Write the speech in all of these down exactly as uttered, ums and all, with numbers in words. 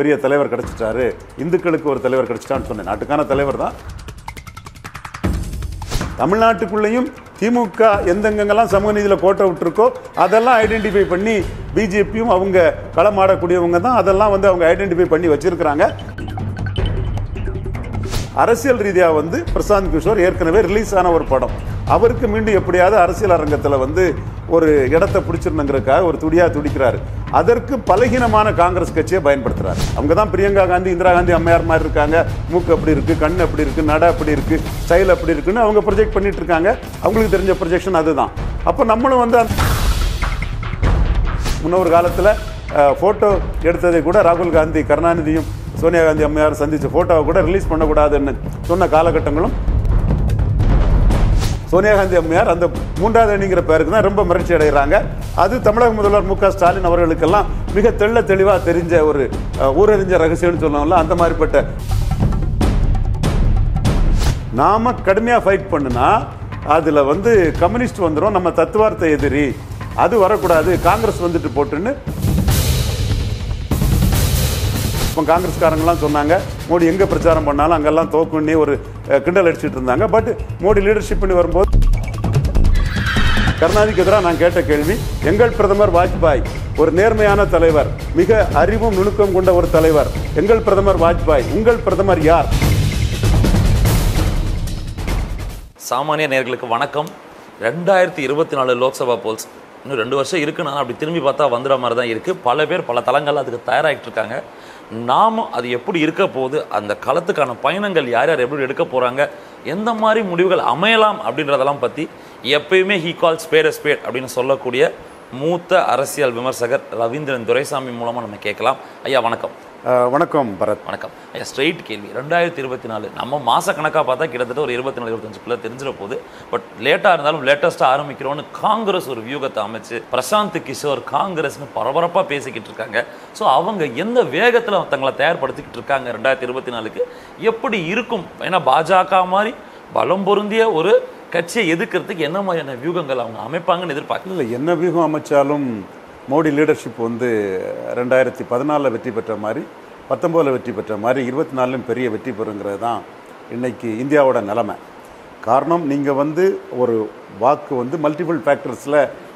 பெரிய தலைவர் கிடைச்சிட்டாரு, இந்துக்களுக்கு ஒரு தலைவர் கிடைச்சிட்டான்னு சொன்னேன். நாட்டுக்கான தலைவர் தான். தமிழ்நாட்டுக்குள்ளேயும் திமுக எந்தெங்கெல்லாம் சமூக நீதியில் கோட்டை விட்டுருக்கோ அதெல்லாம் ஐடென்டிஃபை பண்ணி பிஜேபியும் அவங்க களமாடக்கூடியவங்க தான் அதெல்லாம் வந்து அவங்க ஐடென்டிஃபை பண்ணி வச்சிருக்கிறாங்க. அரசியல் ரீதியாக வந்து பிரசாந்த் கிஷோர் ஏற்கனவே ரிலீஸ் ஆன ஒரு படம், அவருக்கு மீண்டும் எப்படியாவது அரசியல் அரங்கத்தில் வந்து ஒரு இடத்தை பிடிச்சிருந்துங்கிறதுக்காக ஒரு துடியா துடிக்கிறாரு. அதற்கு பலகீனமான காங்கிரஸ் கட்சியை பயன்படுத்துறாரு. அவங்க தான் பிரியங்கா காந்தி, இந்திரா காந்தி அம்மையார் மாதிரி இருக்காங்க, மூக்கு அப்படி இருக்கு, கண் அப்படி இருக்கு, நட அப்படி இருக்கு, ஸ்டைல் அப்படி இருக்குன்னு அவங்க ப்ரொஜெக்ட் பண்ணிட்டு இருக்காங்க. அவங்களுக்கு தெரிஞ்ச ப்ரொஜெக்ஷன் அதுதான். அப்போ நம்மளும் வந்து முன்னொரு காலத்தில் ஃபோட்டோ எடுத்ததை கூட ராகுல் காந்தி கருணாநிதியும் சோனியா காந்தி அம்மையார் சந்திச்ச ஃபோட்டோவை கூட ரிலீஸ் பண்ணக்கூடாதுன்னு சொன்ன காலகட்டங்களும் சோனியா காந்தி அம்மையார் அந்த மூன்றாவது அணிங்கிற பேருக்கு தான் ரொம்ப மகிழ்ச்சி அடைகிறாங்க. அது தமிழக முதல்வர் மு க ஸ்டாலின் அவர்களுக்கெல்லாம் மிக தெள்ள தெளிவாக தெரிஞ்ச ஒரு ஊரறிஞ்ச ரகசியம்னு சொல்லணும்ல, அந்த மாதிரிப்பட்ட நாம கடுமையாக ஃபைட் பண்ணுனா அதில் வந்து கம்யூனிஸ்ட் வந்துடும், நம்ம தத்துவார்த்த எதிரி, அது வரக்கூடாது, காங்கிரஸ் வந்துட்டு போட்டுன்னு இப்போ காங்கிரஸ்காரங்களாம் சொன்னாங்க. மோடி எங்கே பிரச்சாரம் பண்ணாலும் அங்கெல்லாம் தோக்குன்னே ஒரு கிண்டல் அடிச்சுட்டு இருந்தாங்க. பட் மோடி லீடர்ஷிப் பண்ணி வரும்போது கருணாநிதிக்கு எதிராக நான் கேட்ட கேள்வி, எங்கள் பிரதமர் வாஜ்பாய் ஒரு நேர்மையான தலைவர், மிக அறிவும் நுணுக்கம் கொண்ட ஒரு தலைவர், எங்கள் பிரதமர் வாஜ்பாய், உங்கள் பிரதமர் யார்? சாமானிய நேயர்களுக்கு வணக்கம். ரெண்டாயிரத்தி இருபத்தி நாலு லோக்சபா போல்ஸ் இன்னும் ரெண்டு வருஷம் இருக்குன்னா அப்படி திரும்பி பார்த்தா வந்துடுற மாதிரி தான் இருக்குது. பல பேர் பல தளங்கள் அதுக்கு தயாராகிட்டு இருக்காங்க. நாமும் அது எப்படி இருக்க போகுது, அந்த களத்துக்கான பயணங்கள் யார் யார் எப்படி எடுக்க போகிறாங்க, எந்த மாதிரி முடிவுகள் அமையலாம் அப்படின்றதெல்லாம் பற்றி எப்பயுமே he call spade a spade அப்படின்னு சொல்லக்கூடிய மூத்த அரசியல் விமர்சகர் ரவீந்திரன் துரைசாமி மூலமாக நம்ம கேட்கலாம். ஐயா வணக்கம். வணக்கம் பரத். வணக்கம் ஐயா. ஸ்ட்ரெயிட் கேள்வி, ரெண்டாயிரத்தி இருபத்தி நாலு நம்ம மாத கணக்காக பார்த்தா கிட்டத்தட்ட ஒரு இருபத்தி நாலு இருபத்தஞ்சுக்குள்ளே தெரிஞ்சிட போகுது. பட் லேட்டாக இருந்தாலும் லேட்டஸ்ட்டாக ஆரம்பிக்கிறோன்னு காங்கிரஸ் ஒரு வியூகத்தை அமைச்சு பிரசாந்த் கிஷோர் காங்கிரஸ்னு பரபரப்பாக பேசிக்கிட்டு இருக்காங்க. ஸோ அவங்க எந்த வேகத்தில் தங்களை தயார்படுத்திக்கிட்டு இருக்காங்க ரெண்டாயிரத்தி இருபத்தி நாலுக்கு எப்படி இருக்கும்? ஏன்னா பாஜக மாதிரி பலம் பொருந்திய ஒரு கட்சியை எதிர்க்கிறதுக்கு என்ன மாதிரியான வியூகங்கள் அவங்க அமைப்பாங்கன்னு எதிர்பார்க்கல. இல்லை, என்ன வியூகம் அமைச்சாலும் மோடி லீடர்ஷிப் வந்து ரெண்டாயிரத்தி பதினாலில் வெற்றி பெற்ற மாதிரி, பத்தொம்போதில் வெற்றி பெற்ற மாதிரி, இருபத்தி நாலுலையும் பெரிய வெற்றி பெறுங்கிறது தான் இன்றைக்கி இந்தியாவோட நிலைமை. காரணம், நீங்கள் வந்து ஒரு வாக்கு வந்து மல்டிபிள் ஃபேக்டர்ஸில்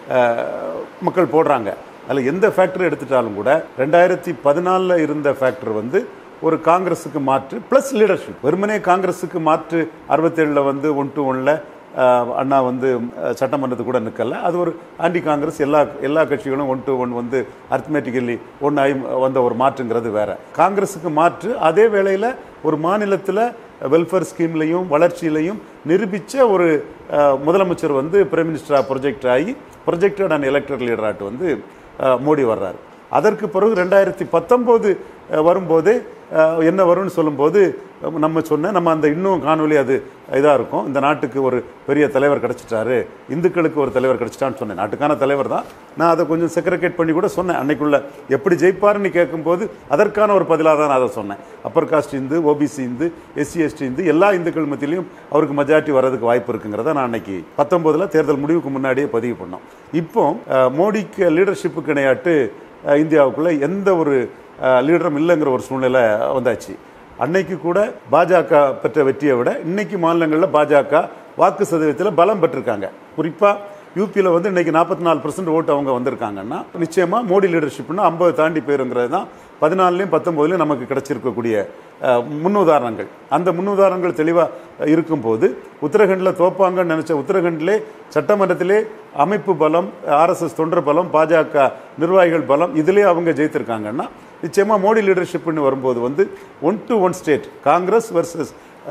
மக்கள் போடுறாங்க. அதில் எந்த ஃபேக்டர் எடுத்துட்டாலும் கூட ரெண்டாயிரத்தி பதினாலில் இருந்த ஃபேக்டர் வந்து ஒரு காங்கிரஸுக்கு மாற்று ப்ளஸ் லீடர்ஷிப். வெறுமனே காங்கிரஸுக்கு மாற்று அறுபத்தேழில் வந்து ஒன் டு ஒன்னில் அண்ணா வந்து சட்டமன்றத்துக்கு கூட நிற்கல. அது ஒரு ஆன்டி காங்கிரஸ், எல்லா எல்லா கட்சிகளும் ஒன் டு ஒன் வந்து அர்த்மேட்டிக்கலி ஒன் ஆகி வந்த ஒரு மாற்றுங்கிறது வேற. காங்கிரஸுக்கு மாற்று அதே வேளையில் ஒரு மாநிலத்தில் வெல்ஃபேர் ஸ்கீம்லையும் வளர்ச்சியிலையும் நிரூபித்த ஒரு முதலமைச்சர் வந்து பிரைம் மினிஸ்டராக ப்ரொஜெக்ட் ஆகி ப்ரொஜெக்டட் அண்ட் எலெக்டட் லீடராட்டு வந்து மோடி வர்றாரு. அதற்கு பிறகு ரெண்டாயிரத்தி பத்தொம்போது வரும்போதே என்ன வரும்னு சொல்லும்போது நம்ம சொன்ன நம்ம அந்த இன்னும் காணொலி அது இதாக இருக்கும், இந்த நாட்டுக்கு ஒரு பெரிய தலைவர் கிடச்சிட்டாரு, இந்துக்களுக்கு ஒரு தலைவர் கிடச்சிட்டான்னு சொன்னேன். நாட்டுக்கான தலைவர் தான். நான் அதை கொஞ்சம் செக்ரிகேட் பண்ணி கூட சொன்னேன். அன்னைக்குள்ள எப்படி ஜெயிப்பாருன்னு கேட்கும்போது அதற்கான ஒரு பதிலாக தான் நான் அதை சொன்னேன். Upper caste Hindu, OBC Hindu, SC ST Hindu, எல்லா இந்துக்கள் மத்தியிலையும் அவருக்கு மெஜாரிட்டி வர்றதுக்கு வாய்ப்பு இருக்குங்கிறத நான் அன்னைக்கு பத்தொம்போதில் தேர்தல் முடிவுக்கு முன்னாடியே பதிவு பண்ணோம். இப்போ மோடிக்கு லீடர்ஷிப்புக்கு இணையாட்டு இந்தியாவுக்குள்ளே எந்த ஒரு லீடரும் இல்லைங்கிற ஒரு சூழ்நிலை வந்தாச்சு. அன்னைக்கு கூட பாஜக பெற்ற வெற்றியை விட இன்னைக்கு மாநிலங்களில் பாஜக வாக்கு சதவீதத்தில் பலம் பெற்றிருக்காங்க. குறிப்பாக யூபியில் வந்து இன்னைக்கு நாற்பத்தி நாலு பர்சன்ட் ஓட்டு அவங்க வந்திருக்காங்கன்னா நிச்சயமாக மோடி லீடர்ஷிப்னா ஐம்பது தாண்டி போயிருங்கிறது தான் பதினாலுலையும் பத்தொம்போதுலையும் நமக்கு கிடைச்சிருக்கக்கூடிய முன்னுதாரணங்கள். அந்த முன்னுதாரணங்கள் தெளிவாக இருக்கும்போது உத்தரகண்டில் தோப்பாங்கன்னு நினச்ச உத்தரகண்டிலே சட்டமன்றத்திலே அமைப்பு பலம், ஆர்எஸ்எஸ் தொண்டர் பலம், பாஜக நிர்வாகிகள் பலம், இதிலே அவங்க ஜெயித்திருக்காங்கன்னா நிச்சயமாக மோடி லீடர்ஷிப்னு வரும்போது வந்து one to one state Congress versus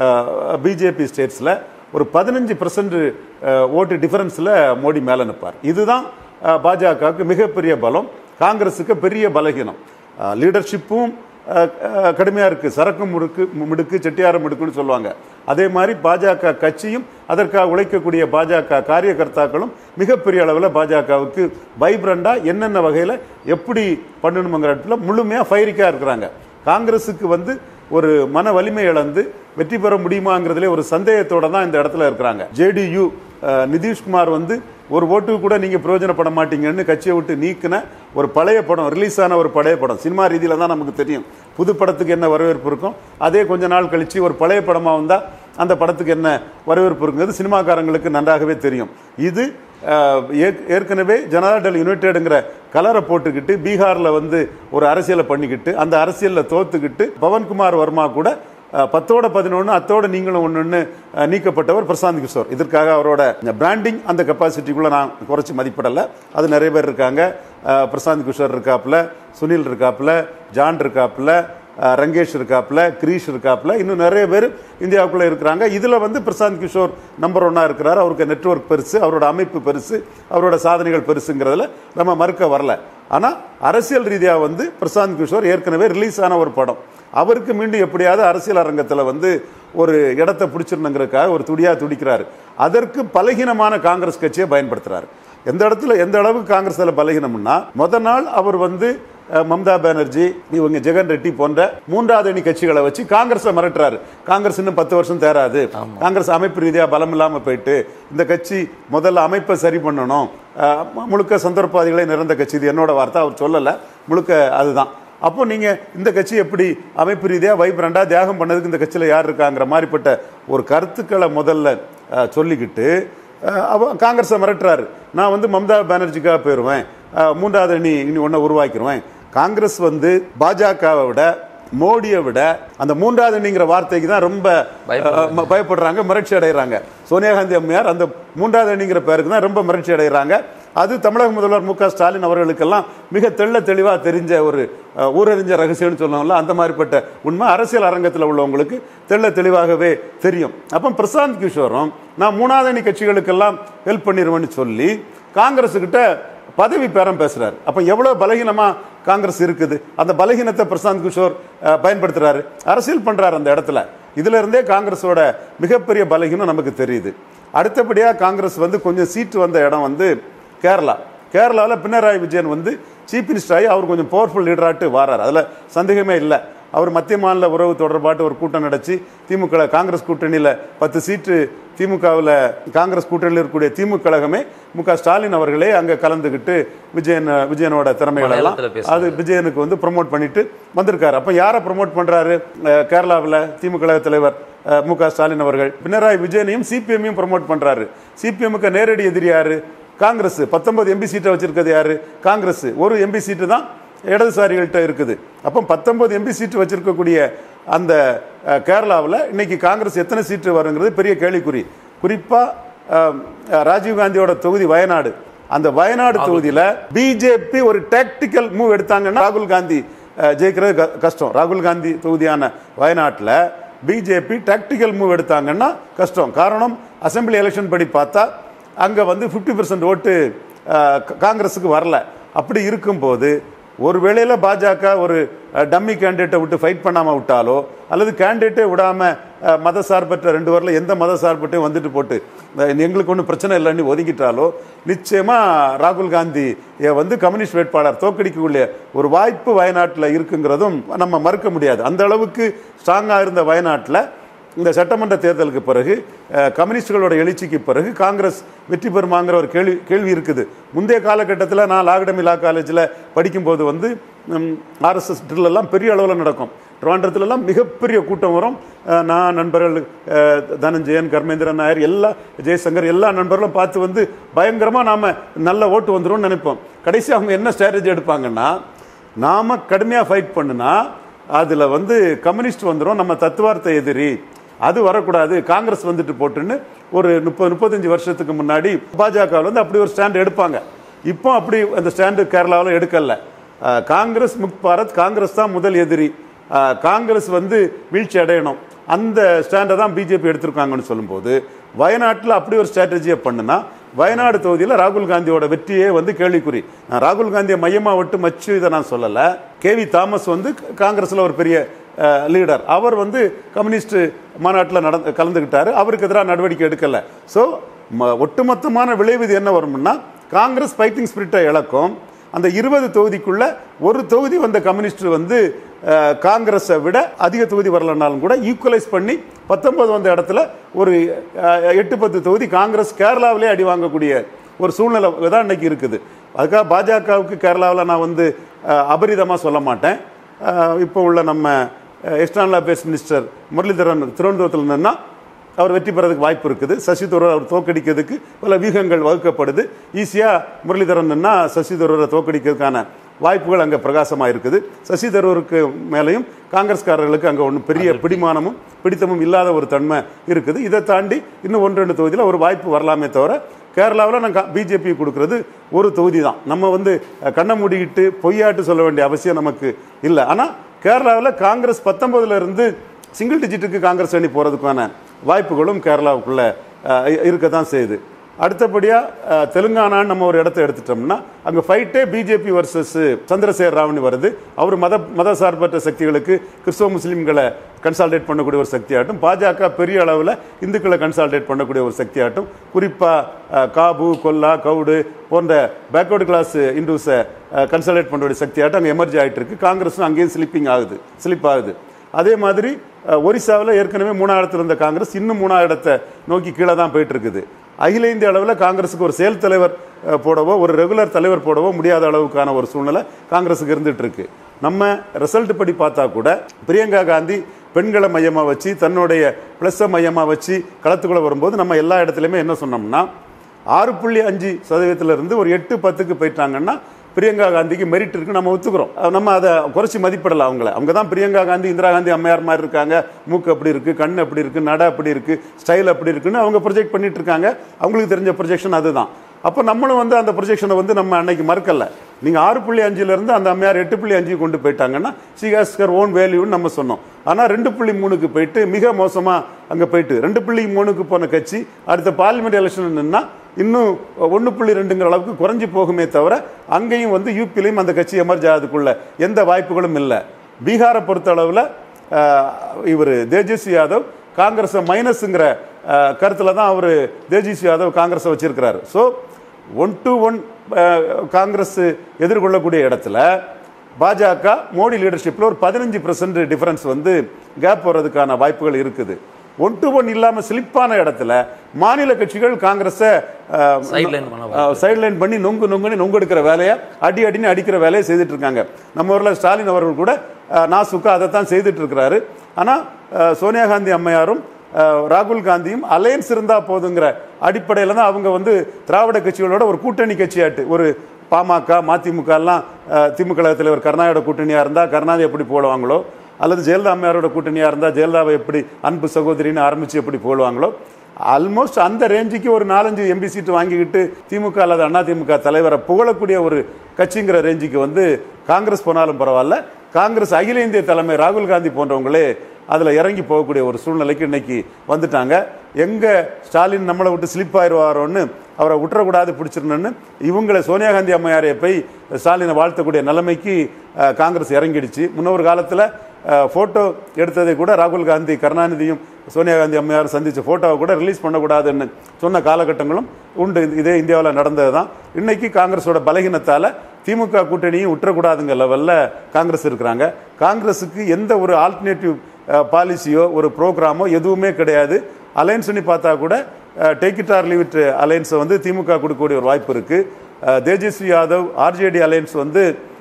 BJP ஸ்டேட்ஸில் ஒரு பதினஞ்சு பர்சன்ட் ஓட்டு டிஃபரன்ஸில் மோடி மேலே நிற்பார். இதுதான் பாஜகவுக்கு மிகப்பெரிய பலம், காங்கிரஸுக்கு பெரிய பலகீனம். லீடர்ஷிப்பும் கடுமையாக இருக்குது, சரக்கு முடுக்கு மிடுக்கு செட்டியார மிடுக்குன்னு சொல்லுவாங்க. அதே மாதிரி பாஜக கட்சியும் அதற்காக உழைக்கக்கூடிய பாஜக காரியகர்த்தாக்களும் மிகப்பெரிய அளவில் பாஜகவுக்கு வைப்ரண்டாக என்னென்ன வகையில் எப்படி பண்ணணுங்கிற இடத்துல முழுமையாக ஃபைரிக்காக இருக்கிறாங்க. காங்கிரஸுக்கு வந்து ஒரு மன வலிமை இழந்து வெற்றி பெற முடியுமாங்கிறதுலே ஒரு சந்தேகத்தோட தான் இந்த இடத்துல இருக்கிறாங்க. ஜேடியு நிதிஷ்குமார் வந்து ஒரு ஓட்டுக்கு கூட நீங்கள் பிரயோஜனப்பட மாட்டீங்கன்னு கட்சியை விட்டு நீக்கின ஒரு பழைய படம், ரிலீஸ் ஆன ஒரு பழைய படம், சினிமா ரீதியில் தான் நமக்கு தெரியும். புது படத்துக்கு என்ன வரவேற்பு இருக்கும், அதே கொஞ்ச நாள் கழித்து ஒரு பழைய படமாக வந்தால் அந்த படத்துக்கு என்ன வரவேற்பு இருக்குங்கிறது சினிமாக்காரங்களுக்கு நன்றாகவே தெரியும். இது ஏற்கனவே ஜனதாதள் யுனைடெட்ங்கிற கலரை போட்டுக்கிட்டு பீகாரில் வந்து ஒரு அரசியலை பண்ணிக்கிட்டு அந்த அரசியலில் தோத்துக்கிட்டு பவன்குமார் வர்மா கூட பத்தோட பதினொன்று அத்தோட நீங்களும் ஒன்று நீக்கப்பட்டவர் பிரசாந்த் கிஷோர். இதற்காக அவரோட பிராண்டிங் அந்த கெப்பாசிட்டிக்குள்ளே நான் குறைச்சி மதிப்பிடலை. அது நிறைய பேர் இருக்காங்க. பிரசாந்த் கிஷோர் இருக்காப்புல, சுனில் இருக்காப்புல, ஜான் இருக்காப்புல, ரங்கேஷ் இருக்காப்புல, கிரீஷ் இருக்காப்புல, இன்னும் நிறைய பேர் இந்தியாவுக்குள்ளே இருக்கிறாங்க. இதில் வந்து பிரசாந்த் கிஷோர் நம்பர் ஒன்னாக இருக்கிறார். அவருக்கு நெட்வொர்க் பெருசு, அவரோட அமைப்பு பெருசு, அவரோட சாதனைகள் பெருசுங்கிறதுல நம்ம மறுக்க வரல. ஆனால் அரசியல் ரீதியாக வந்து பிரசாந்த் கிஷோர் ஏற்கனவே ரிலீஸ் ஆன ஒரு படம், அவருக்கு மீண்டும் எப்படியாவது அரசியல் அரங்கத்தில் வந்து ஒரு இடத்தை பிடிச்சிருந்துங்கிறதுக்காக ஒரு துடியாக துடிக்கிறாரு. அதற்கு பலகீனமான காங்கிரஸ் கட்சியை பயன்படுத்துகிறார். எந்த இடத்துல எந்த அளவுக்கு காங்கிரஸில் பலகீனம்னா, முத நாள் அவர் வந்து மம்தா பானர்ஜி, இவங்க ஜெகன் ரெட்டி போன்ற மூன்றாவது அணி கட்சிகளை வச்சு காங்கிரஸை மிரட்டுறாரு. காங்கிரஸ் இன்னும் பத்து வருஷம் தேராது, காங்கிரஸ் அமைப்பு ரீதியாக பலம் இல்லாமல் போயிட்டு இந்த கட்சி முதல்ல அமைப்பை சரி பண்ணணும், முழுக்க சந்தர்ப்பவாதிகளை நிறந்த கட்சி, இது என்னோட வார்த்தை, அவர் சொல்லலை, முழுக்க அதுதான். அப்போ நீங்கள் இந்த கட்சி எப்படி அமைப்பு ரீதியாக வைப்ரண்டாக தியாகம் பண்ணதுக்கு இந்த கட்சியில் யார் இருக்காங்கிற மாதிரிப்பட்ட ஒரு கருத்துக்களை முதல்ல சொல்லிக்கிட்டு அவ காங்கிரஸை மிரட்டுறாரு. நான் வந்து மம்தா பானர்ஜிக்காக போயிடுவேன், மூன்றாவது அணி இனி ஒன்றை உருவாக்கிடுவேன். காங்கிரஸ் வந்து பாஜகவை விட மோடியை விட அந்த மூன்றாவது அணிங்கிற வார்த்தைக்கு தான் ரொம்ப பயப்படுறாங்க, மிரட்சி அடைகிறாங்க. சோனியா காந்தி அம்மையார் அந்த மூன்றாவது அணிங்கிற பேருக்கு தான் ரொம்ப மிரட்சி அடைகிறாங்க. அது தமிழக முதல்வர் மு க ஸ்டாலின் அவர்களுக்கெல்லாம் மிக தெள்ள தெளிவாக தெரிஞ்ச ஒரு ஊரறிஞ்ச ரகசியம்னு சொல்லுவாங்கல்ல, அந்த மாதிரிப்பட்ட உண்மை அரசியல் அரங்கத்தில் உள்ளவங்களுக்கு தெள்ள தெளிவாகவே தெரியும். அப்போ பிரசாந்த் கிஷோரும் நான் மூணாவது அணி கட்சிகளுக்கெல்லாம் ஹெல்ப் பண்ணிடுவேன்னு சொல்லி காங்கிரஸுக்கிட்ட பதவி பேரம் பேசுறாரு. அப்போ எவ்வளோ பலகீனமாக காங்கிரஸ் இருக்குது, அந்த பலகீனத்தை பிரசாந்த் கிஷோர் பயன்படுத்துறாரு, அரசியல் பண்றாரு அந்த இடத்துல. இதுல இருந்தே காங்கிரஸோட மிகப்பெரிய பலகீனம் நமக்கு தெரியுது. அடுத்தபடியாக காங்கிரஸ் வந்து கொஞ்சம் சீட்டு வந்த இடம் வந்து கேரளா. கேரளாவில் பினராயி விஜயன் வந்து சீஃப் மினிஸ்டர் ஆகி அவர் கொஞ்சம் பவர்ஃபுல் லீடராட்டு வாரார், அதில் சந்தேகமே இல்லை. அவர் மத்திய மாநில உறவு தொடர்பாட்டு ஒரு கூட்டம் நடத்தி திமுக காங்கிரஸ் கூட்டணியில் பத்து சீட்டு திமுகவில் காங்கிரஸ் கூட்டணியில் இருக்கக்கூடிய திமுக கழகமே மு க ஸ்டாலின் அவர்களே அங்கே கலந்துக்கிட்டு விஜயன் விஜயனோட திறமைகள் எல்லாம் அது விஜயனுக்கு வந்து ப்ரொமோட் பண்ணிட்டு வந்திருக்காரு. அப்போ யாரை ப்ரொமோட் பண்ணுறாரு? கேரளாவில் திமுக கழக தலைவர் மு க ஸ்டாலின் அவர்கள் பினராயி விஜயனையும் சிபிஎம்மையும் ப்ரொமோட் பண்ணுறாரு. சிபிஎம்முக்கு நேரடி எதிரி யாரு? காங்கிரஸ். பத்தொன்பது எம்பி சீட்டை வச்சிருக்கிறது யாரு? காங்கிரஸ். ஒரு எம்பி சீட்டு தான் இடதுசாரிகள்கிட்ட இருக்குது. அப்போ பத்தொன்பது எம்பி சீட்டு வச்சிருக்கக்கூடிய அந்த கேரளாவில் இன்னைக்கு காங்கிரஸ் எத்தனை சீட்டு வருங்கிறது பெரிய கேள்விக்குறி. குறிப்பாக ராஜீவ்காந்தியோட தொகுதி வயநாடு, அந்த வயநாடு தொகுதியில் பிஜேபி ஒரு டாக்டிக்கல் மூவ் எடுத்தாங்கன்னா ராகுல் காந்தி ஜெயிக்கிறது கஷ்டம். ராகுல் காந்தி தொகுதியான வயநாட்டில் பிஜேபி டாக்டிக்கல் மூவ் எடுத்தாங்கன்னா கஷ்டம். காரணம், அசம்பிளி எலெக்ஷன் படி பார்த்தா அங்கே வந்து ஃபிஃப்டி பர்சன்ட் ஓட்டு காங்கிரஸுக்கு வரல. அப்படி இருக்கும்போது ஒரு வேளையில் பாஜக ஒரு டம்மி கேண்டிடேட்டை விட்டு ஃபைட் பண்ணாமல் விட்டாலோ அல்லது கேண்டிடேட்டே விடாமல் மத சார்பற்ற ரெண்டு வரல எந்த மத சார்பட்டையும் வந்துட்டு போட்டு எங்களுக்கு ஒன்றும் பிரச்சனை இல்லைன்னு ஒதுக்கிட்டாலோ நிச்சயமாக ராகுல் காந்தி வந்து கம்யூனிஸ்ட் வேட்பாளர் தோக்கடிக்கக்கூடிய ஒரு வாய்ப்பு வயநாட்டில் இருக்குங்கிறதும் நம்ம மறுக்க முடியாது. அந்த அளவுக்கு ஸ்ட்ராங்காக இருந்த வயநாட்டில் இந்த சட்டமன்ற தேர்தலுக்கு பிறகு கம்யூனிஸ்டுகளோட எழுச்சிக்கு பிறகு காங்கிரஸ் வெற்றி பெறுமாங்கிற ஒரு கேள்வி கேள்வி இருக்குது. முந்தைய காலகட்டத்தில் நான் லாகடமி லா காலேஜில் படிக்கும்போது வந்து ஆர்எஸ்எஸ் ட்ரில் எல்லாம் பெரிய அளவில் நடக்கும். ட்ரிவாண்டத்துலலாம் மிகப்பெரிய கூட்டம் வரும். நான் நண்பர்கள் தனஞ்சயன், கர்மேந்திரன் நாயர், எல்லா ஜெயசங்கர் எல்லா நண்பர்களும் பார்த்து வந்து பயங்கரமாக நாம் நல்ல ஓட்டு வந்துடும் நினைப்போம். கடைசி அவங்க என்ன ஸ்ட்ராட்டஜி எடுப்பாங்கன்னா, நாம் கடுமையாக ஃபைட் பண்ணுனா அதில் வந்து கம்யூனிஸ்ட் வந்துடும், நம்ம தத்துவார்த்த எதிரி, அது வரக்கூடாது, காங்கிரஸ் வந்துட்டு போட்டுன்னு ஒரு முப்பது முப்பத்தஞ்சு வருஷத்துக்கு முன்னாடி பாஜகவில் வந்து அப்படி ஒரு ஸ்டாண்ட் எடுப்பாங்க. இப்போ அப்படி அந்த ஸ்டாண்டு கேரளாவில் எடுக்கல. காங்கிரஸ் முக்த் பாரத், காங்கிரஸ் தான் முதல் எதிரி, காங்கிரஸ் வந்து வீழ்ச்சி அடையணும், அந்த ஸ்டாண்டை தான் பிஜேபி எடுத்திருக்காங்கன்னு சொல்லும்போது வயநாட்டில் அப்படி ஒரு ஸ்ட்ராட்டஜியை பண்ணுனா வயநாடு தொகுதியில் ராகுல் காந்தியோட வெற்றியே வந்து கேள்விக்குறி. நான் ராகுல் காந்தியை மையமாக விட்டு மச்சு இதை நான் சொல்லலை. கே வி தாமஸ் வந்து காங்கிரஸில் ஒரு பெரிய லீடர், அவர் வந்து கம்யூனிஸ்ட் மாநாட்டில் நடந்து கலந்துக்கிட்டாரு, அவருக்கு எதிராக நடவடிக்கை எடுக்கலை. ஸோ ஒட்டுமொத்தமான விளைவு இது என்ன வரும்னா, காங்கிரஸ் ஃபைட்டிங் ஸ்பிரிட்டை இழக்கும். அந்த இருபது தொகுதிக்குள்ள ஒரு தொகுதி வந்த கம்யூனிஸ்ட் வந்து காங்கிரஸை விட அதிக தொகுதி வரலனாலும் கூட ஈக்குவலைஸ் பண்ணி பத்தொன்பது வந்த இடத்துல ஒரு எட்டு பத்து தொகுதி காங்கிரஸ் கேரளாவிலே அடி வாங்கக்கூடிய ஒரு சூழ்நிலை தான் இன்னைக்கு இருக்குது. அதுக்காக பாஜகவுக்கு கேரளாவில் நான் வந்து அபரிதமாக சொல்ல மாட்டேன். இப்போ உள்ள நம்ம எக்ஸ்டர்னல் அஃபேர்ஸ் மினிஸ்டர் முரளிதரன் திருவனந்தபுரத்தில் நின்னா அவர் வெற்றி பெறதுக்கு வாய்ப்பு இருக்குது. சசி தரூர் அவர் தோக்கடிக்கிறதுக்கு பல வியூகங்கள் வகுக்கப்படுது. ஈஸியாக முரளிதரன்னா சசி தரூரை தோக்கடிக்கிறதுக்கான வாய்ப்புகள் அங்கே பிரகாசமாக இருக்குது. சசி தரூருக்கு மேலேயும் காங்கிரஸ்காரர்களுக்கு அங்கே ஒன்றும் பெரிய பிடிமானமும் பிடித்தமும் இல்லாத ஒரு தன்மை இருக்குது. இதை தாண்டி இன்னும் ஒன்று ரெண்டு தொகுதியில் ஒரு வாய்ப்பு வரலாமே தவிர கேரளாவில் நாங்கள் பிஜேபி கொடுக்கறது ஒரு தொகுதி தான். நம்ம வந்து கண்ணை மூடிக்கிட்டு பொய்யாட்டு சொல்ல வேண்டிய அவசியம் நமக்கு இல்லை. ஆனால் கேரளாவில் காங்கிரஸ் பத்தொன்பதுல இருந்து சிங்கிள் டிஜிட்டுக்கு காங்கிரஸ் அணி போகிறதுக்கான வாய்ப்புகளும் கேரளாவுக்குள்ள இருக்க தான் செய்யுது. அடுத்தபடியாக தெலுங்கானான்னு நம்ம ஒரு இடத்த எடுத்துட்டோம்னா அங்கே ஃபைட்டே பிஜேபி வர்சஸ் சந்திரசேகர் ராவ்னு வருது. அவர் மத மத சார்பற்ற சக்திகளுக்கு கிறிஸ்தவ முஸ்லீம்களை கன்சால்டேட் பண்ணக்கூடிய ஒரு சக்தியாட்டும், பாஜக பெரிய அளவில் இந்துக்களை கன்சால்டேட் பண்ணக்கூடிய ஒரு சக்தியாட்டும், குறிப்பாக காபு கொல்லா கவுடு போன்ற பேக்வர்டு கிளாஸ் இந்துஸை கன்சால்டேட் பண்ணக்கூடிய சக்தியாட்டும் அங்கே எமர்ஜி ஆகிட்டு இருக்கு. காங்கிரஸும் அங்கேயும் ஸ்லிப்பிங் ஆகுது ஸ்லிப் ஆகுது. அதே மாதிரி ஒரிசாவில் ஏற்கனவே மூணாவது இடத்துல இருந்த காங்கிரஸ் இன்னும் மூணாவது இடத்தை நோக்கி கீழே தான் போயிட்டு இருக்குது. அகில இந்திய அளவில் காங்கிரஸுக்கு ஒரு செயல் தலைவர் போடவோ ஒரு ரெகுலர் தலைவர் போடவோ முடியாத அளவுக்கான ஒரு சூழ்நிலை காங்கிரஸுக்கு இருந்துட்டு இருக்கு. நம்ம ரிசல்ட் படி பார்த்தா கூட பிரியங்கா காந்தி பெண்களை மையமாக வச்சு தன்னுடைய ப்ளஸ்ஸை மையமாக வச்சு களத்துக்குள்ளே வரும்போது நம்ம எல்லா இடத்துலையுமே என்ன சொன்னோம்னா ஆறு புள்ளி அஞ்சு சதவீதத்திலிருந்து ஒரு எட்டு பத்துக்கு போயிட்டாங்கன்னா பிரியங்கா காந்திக்கு மெரிட் இருக்கு நம்ம ஒத்துக்கிறோம். நம்ம அதை குறைச்சி மதிப்பிடலாம். அவங்கள அவங்க தான் பிரியங்கா காந்தி இந்திரா காந்தி அம்மையார் மாதிரி இருக்காங்க, மூக்கு அப்படி இருக்கு, கண் அப்படி இருக்கு, நடை அப்படி இருக்கு, ஸ்டைல் அப்படி இருக்குன்னு அவங்க ப்ரொஜெக்ட் பண்ணிட்டு இருக்காங்க. அவங்களுக்கு தெரிஞ்ச ப்ரொஜெக்ஷன் அதுதான். அப்போ நம்மளும் வந்து அந்த ப்ரொஜெக்ஷனை வந்து நம்ம அன்னைக்கு மறுக்கல. நீங்கள் ஆறு புள்ளி அஞ்சுலேருந்து அந்த அம்மையார் எட்டு புள்ளி அஞ்சு கொண்டு போயிட்டாங்கன்னா ஷி ஹாஸ் ஹர் ஓன் வேல்யூன்னு நம்ம சொன்னோம். ஆனால் ரெண்டு புள்ளி மூணுக்கு போயிட்டு மிக மோசமாக அங்கே போயிட்டு ரெண்டு புள்ளி மூணுக்கு போன கட்சி அடுத்த பார்லிமெண்ட் எலெக்ஷன் நின்னா இன்னும் ஒன்று புள்ளி ரெண்டுங்கிற அளவுக்கு குறைஞ்சி போகுமே தவிர அங்கேயும் வந்து யூபிலையும் அந்த கட்சி எமர்ஜ் ஆகிறதுக்குள்ள எந்த வாய்ப்புகளும் இல்லை. பீகாரை பொறுத்த அளவில் இவர் தேஜஸ்வி யாதவ் காங்கிரஸை மைனஸுங்கிற கருத்தில் தான் அவர் தேஜஸ்வி யாதவ் காங்கிரஸை வச்சிருக்கிறாரு. So one to one Congress எதிர்கொள்ளக்கூடிய இடத்துல பாஜக மோடி லீடர்ஷிப்பில் ஒரு பதினஞ்சு பர்சன்ட் டிஃபரன்ஸ் வந்து கேப் வர்றதுக்கான வாய்ப்புகள் இருக்குது. ஒன் டு ஒன் இல்லாமல் ஸ்லிப்பான இடத்துல மாநில கட்சிகள் காங்கிரஸை சைட்லைன் பண்ணி நொங்கு நொங்குன்னு நொங்கு எடுக்கிற வேலையை அடி அடின்னு அடிக்கிற வேலையை செய்துட்டு இருக்காங்க. நம்ம ஊரில் ஸ்டாலின் அவர்கள் கூட நாசுக்கா அதை தான் செய்துட்டு இருக்கிறாரு. ஆனால் சோனியா காந்தி அம்மையாரும் ராகுல் காந்தியும் அலையன்ஸ் இருந்தால் போதுங்கிற அடிப்படையில் தான் அவங்க வந்து திராவிட கட்சிகளோட ஒரு கூட்டணி கட்சியாட்டு ஒரு பாமக மதிமுக எல்லாம் திமுக தலைவர் கருணாநிதியோட கூட்டணியாக இருந்தால் கருணாநிதி எப்படி போடுவாங்களோ அல்லது ஜெயலலிதா அம்மையாரோட கூட்டணியாக இருந்தால் ஜெயலலிதாவை எப்படி அன்பு சகோதரின்னு ஆரம்பித்து எப்படி போடுவாங்களோ ஆல்மோஸ்ட் அந்த ரேஞ்சுக்கு ஒரு நாலஞ்சு எம்பி சீட்டு வாங்கிக்கிட்டு திமுக அல்லது அண்ணா திமுக தலைவரை புகழக்கூடிய ஒரு கட்சிங்கிற ரேஞ்சுக்கு வந்து காங்கிரஸ் போனாலும் பரவாயில்ல. காங்கிரஸ் அகில இந்திய தலைமை ராகுல் காந்தி போன்றவங்களே அதில் இறங்கி போகக்கூடிய ஒரு சூழ்நிலைக்கு இன்னைக்கு வந்துட்டாங்க. எங்கே ஸ்டாலின் நம்மளை விட்டு ஸ்லிப் ஆயிடுவாரோன்னு அவரை விட்டுறக்கூடாது பிடிச்சிருந்தோன்னு இவங்களை சோனியா காந்தி அம்மையாரை போய் ஸ்டாலினை வாழ்த்தக்கூடிய நிலைமைக்கு காங்கிரஸ் இறங்கிடுச்சு. முன்னொரு காலத்தில் ஃபோட்டோ எடுத்ததை கூட ராகுல் காந்தி கருணாநிதியும் சோனியா காந்தி அம்மையாரும் சந்தித்த ஃபோட்டோவை கூட ரிலீஸ் பண்ணக்கூடாதுன்னு சொன்ன காலகட்டங்களும் உண்டு. இதே இந்தியாவில் நடந்தது தான். இன்னைக்கு காங்கிரஸோட பலகீனத்தால் திமுக கூட்டணியும் விட்டுறக்கூடாதுங்க லெவலில் காங்கிரஸ் இருக்கிறாங்க. காங்கிரஸுக்கு எந்த ஒரு ஆல்டர்னேட்டிவ் பாலிசியோ ஒரு ப்ரோக்ராமோ எதுவுமே கிடையாது. அலையன்ஸ்னு பார்த்தா கூட take it or leave it அலையன்ஸை வந்து திமுக கொடுக்கக்கூடிய ஒரு வாய்ப்பு இருக்குது. தேஜஸ்வி யாதவ் ஆர்ஜேடி அலையன்ஸ் வந்து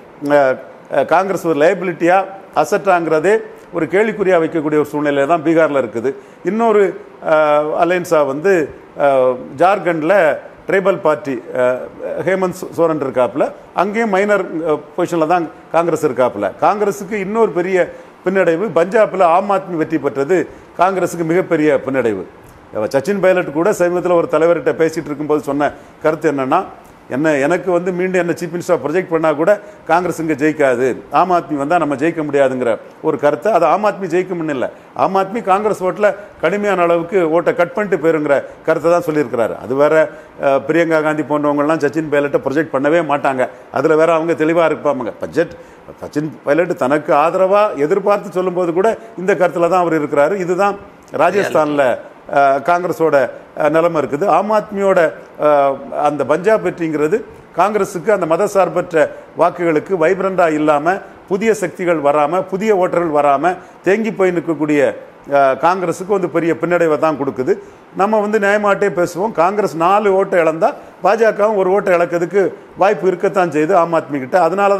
காங்கிரஸ் ஒரு லைபிலிட்டியாக அசட்டாங்கிறதே ஒரு கேள்விக்குறியாக வைக்கக்கூடிய ஒரு சூழ்நிலை தான் பீகாரில் இருக்குது. இன்னொரு அலையன்ஸாக வந்து ஜார்க்கண்டில் ட்ரைபல் பார்ட்டி ஹேமந்த் சோரன் இருக்காப்புல, அங்கேயும் மைனர் பொசிஷனில் தான் காங்கிரஸ் இருக்காப்புல. காங்கிரஸுக்கு இன்னொரு பெரிய பின்னடைவு பஞ்சாபில் ஆம் ஆத்மி வெற்றி பெற்றது காங்கிரஸுக்கு மிகப்பெரிய பின்னடைவு. சச்சின் பைலட் கூட சமீபத்தில் ஒரு தலைவர்கிட்ட பேசிகிட்டு இருக்கும்போது சொன்ன கருத்து என்னென்னா, என்ன எனக்கு வந்து மீண்டும் என்ன சீஃப் மினிஸ்டராக ப்ரொஜெக்ட் பண்ணால் கூட காங்கிரஸ் இங்கே ஜெயிக்காது, ஆம் ஆத்மி வந்தால் நம்ம ஜெயிக்க முடியாதுங்கிற ஒரு கருத்தை. அது ஆம் ஆத்மி ஜெயிக்கும்னு இல்லை, ஆம் ஆத்மி காங்கிரஸ் ஓட்டில் கடுமையான அளவுக்கு ஓட்டை கட் பண்ணிட்டு போயிருங்கிற கருத்தை தான் சொல்லியிருக்கிறாரு. அது வேற பிரியங்கா காந்தி போன்றவங்கலாம் சச்சின் பைலட்டை ப்ரொஜெக்ட் பண்ணவே மாட்டாங்க. அதில் வேற அவங்க தெளிவாக இருப்பாங்க. பட்ஜெட் சச்சின் பைலட் தனக்கு ஆதரவாக எதிர்பார்த்து சொல்லும்போது கூட இந்த கருத்தில் தான் அவர் இருக்கிறாரு. இதுதான் ராஜஸ்தானில் காங்கிரஸோட நிலைமை இருக்குது. ஆம் ஆத்மியோட அந்த பஞ்சாப் வெற்றிங்கிறது காங்கிரஸுக்கு அந்த மத சார்பற்ற வாக்குகளுக்கு வைப்ரண்டாக இல்லாமல் புதிய சக்திகள் வராமல் புதிய ஓட்டர்கள் வராமல் தேங்கி போய் நிற்கக்கூடிய காங்கிரஸுக்கு வந்து பெரிய பின்னடைவை தான் கொடுக்குது. நம்ம வந்து நியாயமாட்டே பேசுவோம். காங்கிரஸ் நாலு ஓட்டை இழந்தால் பாஜகவும் ஒரு ஓட்டை இழக்கிறதுக்கு வாய்ப்பு இருக்கத்தான் செய்யுது ஆம் ஆத்மி கிட்ட. அதனால தான்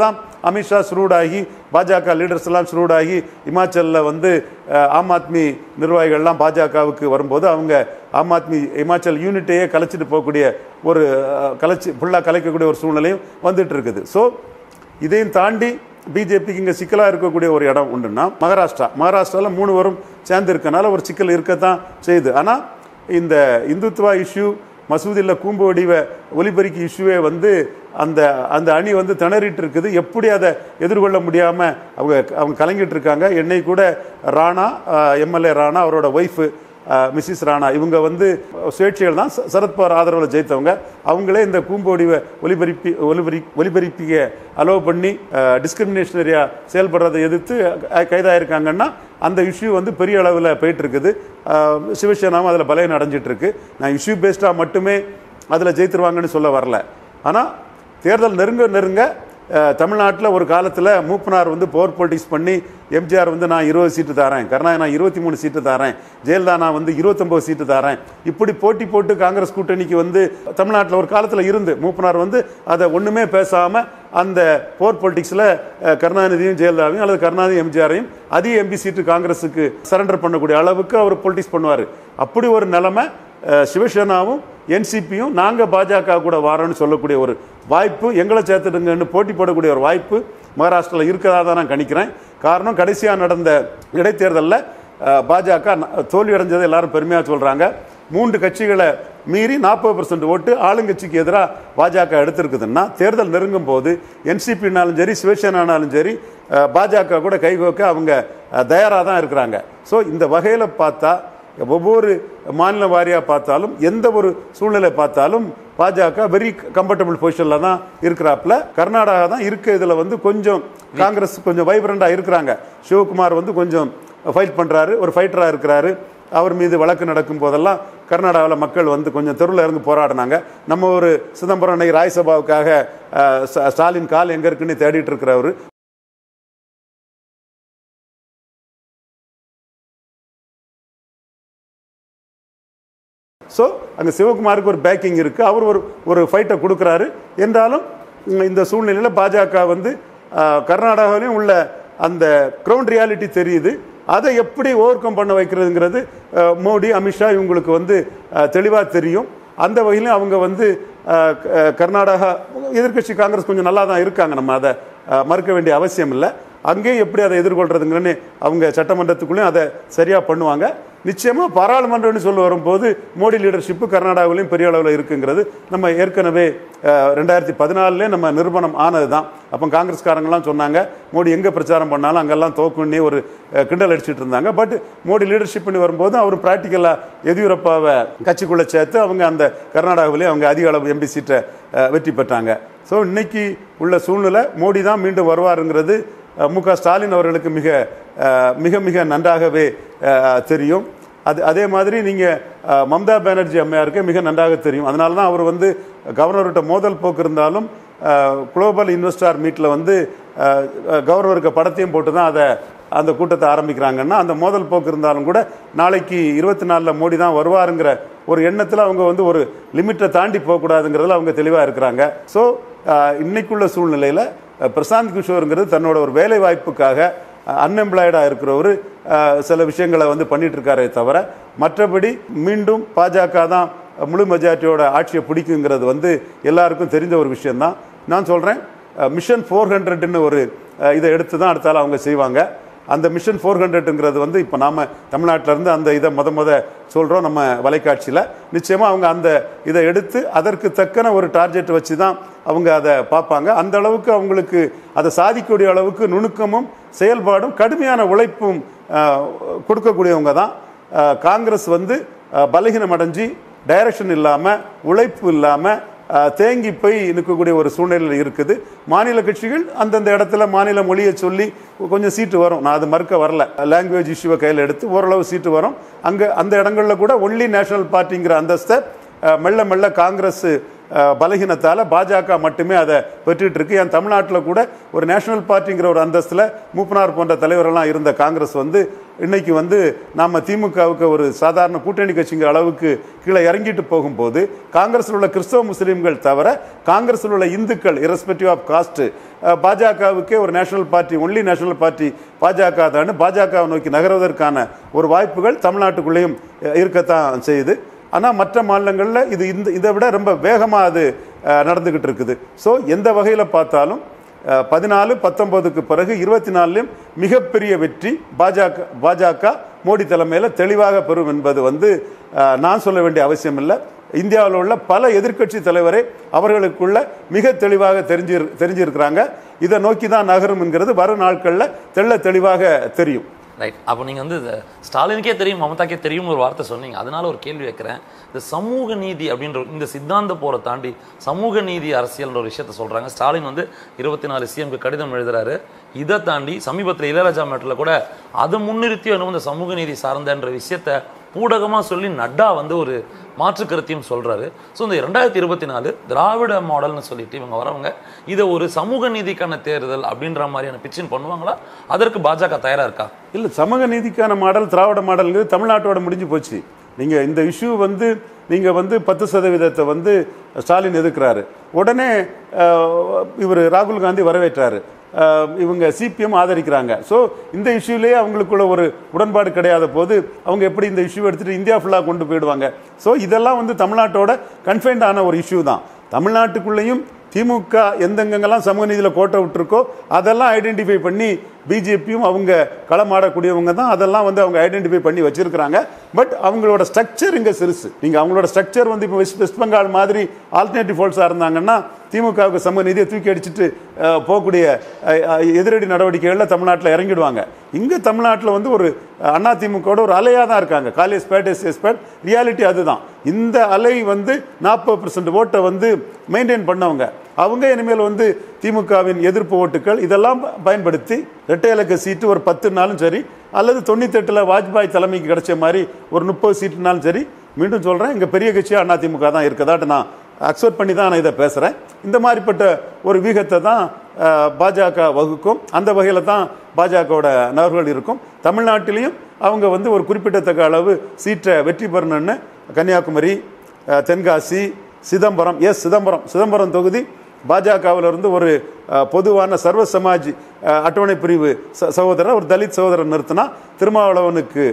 அமித்ஷா ஸ்ரூடாகி, பாஜக லீடர்ஸ் எல்லாம் ஸ்ரூடாகி, இமாச்சலில் வந்து ஆம் ஆத்மி நிர்வாகிகள்லாம் பாஜகவுக்கு வரும்போது அவங்க ஆம் ஆத்மி இமாச்சல் யூனிட்டையே கலைச்சிட்டு போகக்கூடிய ஒரு கலைச்சி ஃபுல்லாக கலைக்கக்கூடிய ஒரு சூழ்நிலையும் வந்துட்டு இருக்குது. ஸோ இதையும் தாண்டி பிஜேபிக்கு இங்கே சிக்கலாக இருக்கக்கூடிய ஒரு இடம் உண்டுன்னா மகாராஷ்டிரா. மகாராஷ்டிராவில் மூணு வரும் சேர்ந்து இருக்கனால ஒரு சிக்கல் இருக்கத்தான் செய்யுது. ஆனால் இந்த இந்துத்துவா இஷ்யூ, மசூதியில் கூம்பு வடிவ ஒலிபெருக்கி இஷ்யூவே வந்து அந்த அந்த அணி வந்து திணறிட்டு இருக்குது. எப்படி அதை எதிர்கொள்ள முடியாமல் அவங்க அவங்க கலங்கிட்டு இருக்காங்க. என்னை கூட ராணா, எம்எல்ஏ ராணா, அவரோட ஒய்ஃபு மிஸ்ஸஸ் ராணா, இவங்க வந்து சுயேட்சைகள் தான், சரத்பவார் ஆதரவில் ஜெயித்தவங்க. அவங்களே இந்த கூம்போடிவை ஒலிபெருப்பி ஒலிபெரி ஒலிபெருப்பிக்க அலோவ் பண்ணி டிஸ்கிரிமினேஷனரியாக செயல்படுறதை எதிர்த்து கைதாயிருக்காங்கன்னா அந்த இஷ்யூ வந்து பெரிய அளவில் போயிட்டு இருக்குது. சிவசேனாவும் அதில் பலையன் அடைஞ்சிட்டு இருக்கு. நான் இஷ்யூ பேஸ்டாக மட்டுமே அதில் ஜெயித்துருவாங்கன்னு சொல்ல வரல. ஆனால் தேர்தல் நெருங்க நெருங்க தமிழ்நாட்டில் ஒரு காலத்தில் மூப்பனார் வந்து பவர் பொலிட்டிக்ஸ் பண்ணி எம்ஜிஆர் வந்து நான் இருபது சீட்டு தரேன், கருணாநிதி நான் இருபத்தி மூணு சீட்டு தரேன், ஜெயலலிதா நான் வந்து இருபத்தொம்பது சீட்டு தரேன், இப்படி போட்டி போட்டு காங்கிரஸ் கூட்டணிக்கு வந்து தமிழ்நாட்டில் ஒரு காலத்தில் இருந்து மூப்பனார் வந்து அதை ஒன்றுமே பேசாமல் அந்த பவர் பொலிட்டிக்ஸில் கருணாநிதியும் ஜெயலலிதாவையும் அல்லது கருணாநிதி எம்ஜிஆரையும் அதிக எம்பி சீட்டு காங்கிரஸுக்கு சரண்டர் பண்ணக்கூடிய அளவுக்கு அவர் பொலிட்டிக்ஸ் பண்ணுவார். அப்படி ஒரு நிலைமை சிவசேனாவும் என்சிபியும் நாங்கள் பாஜக கூட வாரோன்னு சொல்லக்கூடிய ஒரு வாய்ப்பு, எங்களை சேர்த்துடுங்கன்னு போட்டி போடக்கூடிய ஒரு வாய்ப்பு மகாராஷ்டிராவில் இருக்கிறதா தான் நான் கணிக்கிறேன். காரணம், கடைசியாக நடந்த இடைத்தேர்தலில் பாஜக தோல்வி அடைஞ்சதை எல்லாரும் பெருமையாக சொல்கிறாங்க. மூன்று கட்சிகளை மீறி நாற்பது பர்சன்ட் ஓட்டு ஆளுங்கட்சிக்கு எதிராக பாஜக எடுத்திருக்குதுன்னா தேர்தல் நெருங்கும் போது என்சிபினாலும் சரி சிவசேனானாலும் சரி பாஜக கூட கைகோக்க அவங்க தயாராக தான் இருக்கிறாங்க. ஸோ இந்த வகையில் பார்த்தா ஒவ்வொரு மாநில வாரியாக பார்த்தாலும் எந்த ஒரு சூழ்நிலை பார்த்தாலும் பாஜக வெரி கம்ஃபர்டபுள் பொசிஷனில் தான் இருக்கிறாப்புல. கர்நாடகா தான் இருக்க இதில் வந்து கொஞ்சம் காங்கிரஸ் கொஞ்சம் வைப்ரண்டாக இருக்கிறாங்க. சிவகுமார் வந்து கொஞ்சம் ஃபைட் பண்ணுறாரு, ஒரு ஃபைட்டராக இருக்கிறாரு. அவர் மீது வழக்கு நடக்கும் போதெல்லாம் கர்நாடகாவில் மக்கள் வந்து கொஞ்சம் தெருவில் இருந்து போராடினாங்க. நம்ம ஒரு சிதம்பரம் அன்னைக்கு ராஜ்யசபாவுக்காக ஸ்டாலின் கால் எங்கே இருக்குன்னு தேடிட்டு இருக்கிறவர். ஸோ அங்கே சிவகுமாருக்கு ஒரு பேக்கிங் இருக்குது, அவர் ஒரு ஒரு ஃபைட்டை கொடுக்குறாரு. என்றாலும் இந்த சூழ்நிலையில் பாஜக வந்து கர்நாடகாவிலையும் உள்ள அந்த கிரவுண்ட் ரியாலிட்டி தெரியுது. அதை எப்படி ஓவர் கம் பண்ண வைக்கிறதுங்கிறது மோடி, அமித்ஷா இவங்களுக்கு வந்து தெளிவாக தெரியும். அந்த வகையிலும் அவங்க வந்து கர்நாடகா எதிர்கட்சி காங்கிரஸ் கொஞ்சம் நல்லா தான் இருக்காங்க, நம்ம அதை மறுக்க வேண்டிய அவசியம் இல்லை. அங்கேயும் எப்படி அதை எதிர்கொள்றதுங்கன்னு அவங்க சட்டமன்றத்துக்குள்ளேயும் அதை சரியாக பண்ணுவாங்க. நிச்சயமாக பாராளுமன்றம்னு சொல்ல வரும்போது மோடி லீடர்ஷிப்பு கர்நாடகாவிலையும் பெரிய அளவில் இருக்குங்கிறது நம்ம ஏற்கனவே ரெண்டாயிரத்தி பதினாலுலே நம்ம நிரூபணம் ஆனது தான். அப்போ காங்கிரஸ்காரங்களாம் சொன்னாங்க மோடி எங்கே பிரச்சாரம் பண்ணாலும் அங்கெல்லாம் தோக்குன்னே ஒரு கிண்டல் அடிச்சுட்டு இருந்தாங்க. பட் மோடி லீடர்ஷிப் பண்ணி வரும்போது அவர் ப்ராக்டிக்கலாக எதியூரப்பாவை கட்சிக்குள்ளே சேர்த்து அவங்க அந்த கர்நாடகாவிலே அவங்க அதிக அளவு எம்பி சீட்டை வெற்றி பெற்றாங்க. ஸோ இன்னைக்கு உள்ள சூழ்நிலை மோடி தான் மீண்டும் வருவாருங்கிறது மு க ஸ்டாலின் அவர்களுக்கு மிக மிக மிக நன்றாகவே தெரியும். அது அதே மாதிரி நீங்கள் மம்தா பானர்ஜி அம்மையாருக்கு மிக நன்றாக தெரியும். அதனால தான் அவர் வந்து கவர்னர்கிட்ட மோதல் போக்கு இருந்தாலும் குளோபல் இன்வெஸ்டார் மீட்டில் வந்து கவர்னருக்கு படத்தையும் போட்டு தான் அதை அந்த கூட்டத்தை ஆரம்பிக்கிறாங்கன்னா அந்த மோதல் போக்கு இருந்தாலும் கூட நாளைக்கு இருபத்தி நாலில் மோடி தான் வருவாருங்கிற ஒரு எண்ணத்தில் அவங்க வந்து ஒரு லிமிட்டை தாண்டி போகக்கூடாதுங்கிறதுல அவங்க தெளிவாக இருக்கிறாங்க. ஸோ இன்னைக்குள்ள சூழ்நிலையில் பிரசாந்த் கிஷோருங்கிறது தன்னோட ஒரு வேலை வாய்ப்புக்காக அன்எம்ப்ளாய்டாக இருக்கிறவர் சில விஷயங்களை வந்து பண்ணிட்டு இருக்காரே தவிர மற்றபடி மீண்டும் பாஜக தான் முழு மெஜாரிட்டியோட ஆட்சியை பிடிக்குங்கிறது வந்து எல்லாருக்கும் தெரிந்த ஒரு விஷயம்தான். நான் சொல்கிறேன், மிஷன் ஃபோர் ஹண்ட்ரட்னு ஒரு இதை எடுத்து தான் அடுத்தால அவங்க செய்வாங்க. அந்த மிஷன் ஃபோர் ஹண்ட்ரட்ங்கிறது வந்து இப்போ நாம் தமிழ்நாட்டிலேருந்து அந்த இதை முத முத சொல்கிறோம் நம்ம வலைக்காட்சியில். நிச்சயமாக அவங்க அந்த இதை எடுத்து அதற்கு தக்கன ஒரு டார்கெட் வச்சு தான் அவங்க அதை பார்ப்பாங்க. அந்த அளவுக்கு அவங்களுக்கு அதை சாதிக்கக்கூடிய அளவுக்கு நுணுக்கமும் செயல்பாடும் கடுமையான உழைப்பும் கொடுக்கக்கூடியவங்க தான். காங்கிரஸ் வந்து பலகீனம் அடைஞ்சி டைரக்ஷன் இல்லாமல் உழைப்பு இல்லாமல் தேங்கி போய் நிற்கக்கூடிய ஒரு சூழ்நிலையில் இருக்குது. மாநில கட்சிகள் அந்தந்த இடத்துல மாநில மொழியை சொல்லி கொஞ்சம் சீட்டு வரும், நான் அது மறுக்க வரல. லாங்குவேஜ் இஷ்யூவை கையில் எடுத்து ஓரளவு சீட்டு வரும். அங்கே அந்த இடங்களில் கூட ஒன்லி நேஷனல் பார்ட்டிங்கிற அந்தஸ்தை மெல்ல மெல்ல காங்கிரஸ் பலகீனத்தால் பாஜக மட்டுமே அதை பெற்றுட்டு இருக்கு. என் தமிழ்நாட்டில் கூட ஒரு நேஷனல் பார்ட்டிங்கிற ஒரு அந்தஸ்தில் மூப்பனார் போன்ற தலைவரெல்லாம் இருந்த காங்கிரஸ் வந்து இன்னைக்கு வந்து நம்ம திமுகவுக்கு ஒரு சாதாரண கூட்டணி கட்சிங்கிற அளவுக்கு கீழே இறங்கிட்டு போகும்போது காங்கிரஸில் உள்ள கிறிஸ்தவ முஸ்லீம்கள் தவிர காங்கிரஸில் உள்ள இந்துக்கள் இரஸ்பெக்டிவ் ஆஃப் காஸ்ட் பாஜகவுக்கே ஒரு national party only national party BJP தான், பாஜகவை நோக்கி நகர்வதற்கான ஒரு வாய்ப்புகள் தமிழ்நாட்டுக்குள்ளேயும் இருக்கத்தான் செய்யுது. ஆனால் மற்ற மாநிலங்களில் இது இந்த இதை விட ரொம்ப வேகமாக அது நடந்துக்கிட்டு இருக்குது. ஸோ எந்த வகையில் பார்த்தாலும் பதினாலு பத்தொன்பதுக்கு பிறகு இருபத்தி நாலுலையும் மிகப்பெரிய வெற்றி பாஜக பாஜக மோடி தலைமையில் தெளிவாக பெறும் என்பது வந்து நான் சொல்ல வேண்டிய அவசியம் இல்லை. இந்தியாவில் உள்ள பல எதிர்க்கட்சி தலைவரை அவர்களுக்குள்ள மிக தெளிவாக தெரிஞ்சு தெரிஞ்சிருக்கிறாங்க. இதை நோக்கி தான் நகரும் என்கிறது வரும் நாட்களில் தெள்ள தெளிவாக தெரியும். ரைட். அப்போ நீங்கள் வந்து ஸ்டாலினுக்கே தெரியும், மமதாக்கே தெரியும்னு ஒரு வார்த்தை சொன்னீங்க. அதனால ஒரு கேள்வி வைக்கிறேன். இந்த சமூக நீதி அப்படின்ற இந்த சித்தாந்த போரை தாண்டி சமூக நீதி அரசியல்ன்ற ஒரு விஷயத்த சொல்கிறாங்க. ஸ்டாலின் வந்து இருபத்தி நாலு சிஎம்க்கு கடிதம் எழுதுறாரு. இதை தாண்டி சமீபத்தில் இளையராஜா மேட்டில் கூட அதை முன்னிறுத்தி வந்து இந்த சமூக நீதி சார்ந்தன்ற விஷயத்த ஊடகமாக சொல்லி நட்டா வந்து ஒரு மாற்று கருத்தையும் சொல்கிறாரு. ஸோ இந்த ரெண்டாயிரத்தி இருபத்தி நாலு திராவிட மாடல்னு சொல்லிட்டு இவங்க வரவங்க இதை ஒரு சமூக நீதிக்கான தேர்தல் அப்படின்ற மாதிரியான பிச்சின் பண்ணுவாங்களா? அதற்கு பாஜக தயாராக இருக்கா? இல்லை, சமூக நீதிக்கான மாடல் திராவிட மாடல்ங்கிறது தமிழ்நாட்டோட முடிஞ்சு போச்சு. நீங்கள் இந்த இஷ்யூ வந்து நீங்கள் வந்து பத்து சதவீதத்தை வந்து ஸ்டாலின் எதிர்க்கிறாரு. உடனே இவர் ராகுல் காந்தி வரவேற்றாரு. இவங்க சிபிஎம் ஆதரிக்கிறாங்க. ஸோ இந்த இஷ்யூலேயே அவங்களுக்குள்ள ஒரு உடன்பாடு கிடையாத போது அவங்க எப்படி இந்த இஷ்யூ எடுத்துகிட்டு இந்தியா ஃபுல்லாக கொண்டு போயிடுவாங்க? ஸோ இதெல்லாம் வந்து தமிழ்நாட்டோட கன்ஃபைன்ட் ஆன ஒரு இஷ்யூ தான். தமிழ்நாட்டுக்குள்ளேயும் திமுக எந்தெங்கெல்லாம் சமூக நீதியில் கோட்டை விட்டுருக்கோ அதெல்லாம் ஐடென்டிஃபை பண்ணி பிஜேபியும் அவங்க களமாடக்கூடியவங்க தான் அதெல்லாம் வந்து அவங்க ஐடென்டிஃபை பண்ணி வச்சிருக்கிறாங்க. பட் அவங்களோட ஸ்ட்ரக்சர் இங்கே சிறுசு. நீங்கள் அவங்களோட ஸ்ட்ரக்சர் வந்து இப்போ வெஸ்ட் வெஸ்ட் பெங்கால் மாதிரி ஆல்டர்னேட்டிவ் ஃபோர்ஸாக இருந்தாங்கன்னா திமுகவுக்கு சமூக நீதியை தூக்கி அடிச்சுட்டு போகக்கூடிய எதிரடி நடவடிக்கைகளில் தமிழ்நாட்டில் இறங்கிடுவாங்க. இங்கே தமிழ்நாட்டில் வந்து ஒரு அண்ணா திமுகவோட ஒரு அலையாக தான் இருக்காங்க. Call a spade a spade reality அதுதான். இந்த அலை வந்து நாற்பது பர்சன்ட் ஓட்டை வந்து மெயின்டைன் பண்ணவங்க. அவங்க இனிமேல் வந்து திமுகவின் எதிர்ப்பு ஓட்டுகள் இதெல்லாம் பயன்படுத்தி இரட்டை இலக்க சீட்டு ஒரு பத்து நாளும் சரி அல்லது தொண்ணூத்தி எட்டுல வாஜ்பாய் தலைமைக்கு கிடைச்ச மாதிரி ஒரு முப்பது சீட்டுனாலும் சரி, மீண்டும் சொல்கிறேன், இங்கே பெரிய கட்சியாக அண்ணா திமுக தான் இருக்கதாட்டு நான் அக்செப்ட் பண்ணி தான் நான் இதை பேசுகிறேன். இந்த மாதிரிப்பட்ட ஒரு வீகத்தை தான் பாஜக வகுக்கும். அந்த வகையில் தான் பாஜகவோட நகர்கள் இருக்கும். தமிழ்நாட்டிலையும் அவங்க வந்து ஒரு குறிப்பிடத்தக்க அளவு சீட்டை வெற்றி பெறணும்னு கன்னியாகுமரி, தென்காசி, சிதம்பரம், எஸ் சிதம்பரம் சிதம்பரம் தொகுதி பாஜகவில் இருந்து ஒரு பொதுவான சர்வ சமாஜ் அட்டவணை பிரிவு சகோதரர் ஒரு தலித் சகோதரர் நிறுத்தினா திருமாவளவனுக்கு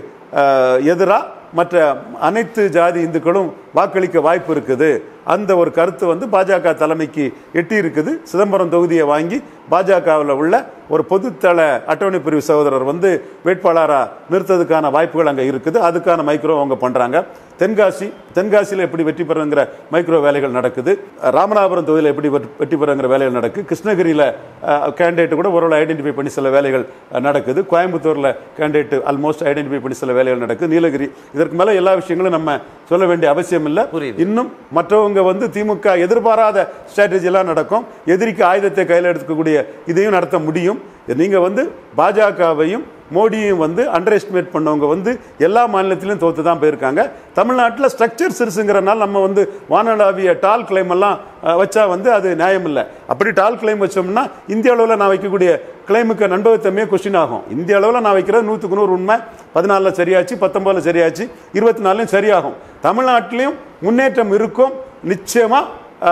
எதிராக மற்ற அனைத்து ஜாதி இந்துக்களும் வாக்களிக்க வாய்ப்பு இருக்குது. அந்த ஒரு கருத்து வந்து பாஜக தலைமைக்கு எட்டி இருக்குது. சிதம்பரம் தொகுதியை வாங்கி பாஜகவில் உள்ள ஒரு பொதுத்தள அட்டவணை பிரிவு சகோதரர் வந்து வேட்பாளராக நிறுத்ததுக்கான வாய்ப்புகள் அங்கே இருக்குது. அதுக்கான மைக்ரோ அவங்க பண்ணுறாங்க. தென்காசி தென்காசியில் எப்படி வெற்றி பெறுங்கிற மைக்ரோ வேலைகள் நடக்குது. ராமநாதபுரம் தொகுதியில் எப்படி வெற்றி பெறுங்கிற வேலைகள் நடக்குது. கிருஷ்ணகிரியில் கேண்டிடேட் கூட ஒரு ஐடென்டிஃபை பண்ணி சில வேலைகள் நடக்குது. கோயம்புத்தூரில் கேண்டிடேட் ஆல்மோஸ்ட் ஐடென்டிஃபை பண்ணி சில வேலைகள் நடக்குது. நீலகிரி, இதற்கு மேலே எல்லா விஷயங்களும் நம்ம சொல்ல வேண்டிய அவசியம் இல்லை. இன்னும் மற்றவங்க வந்து திமுக எதிர்பாராத ஸ்ட்ராட்டஜிலாம் நடக்கும். எதிரிக்கு ஆயுதத்தை கையில் எடுக்கக்கூடிய இதையும் நடத்த முடியும். நீங்க வந்து பாஜகவையும் மோடியும் வந்து அண்டர் எஸ்டிமேட் பண்ணவங்க வந்து எல்லா மாநிலத்திலும் தோத்து தான் போயிருக்காங்க. தமிழ்நாட்டில் ஸ்ட்ரக்சர் சிறுசுங்கிறனால நம்ம வந்து வானளாவிய டால் கிளைம் எல்லாம் வச்சா வந்து அது நியாயம் இல்லை. அப்படி டால் கிளைம் வச்சோம்னா இந்திய அளவில் நான் வைக்கக்கூடிய கிளைமுக்கு நண்பகத்தன்மையே கொஸ்டின் ஆகும். இந்திய அளவில் நான் வைக்கிறது நூற்றுக்கு நூறு உண்மை. பதினாலில் சரியாச்சு, பத்தொன்பதுல சரியாச்சு, இருபத்தி நாலுலையும் சரியாகும். தமிழ்நாட்டிலையும் முன்னேற்றம் இருக்கும் நிச்சயமா.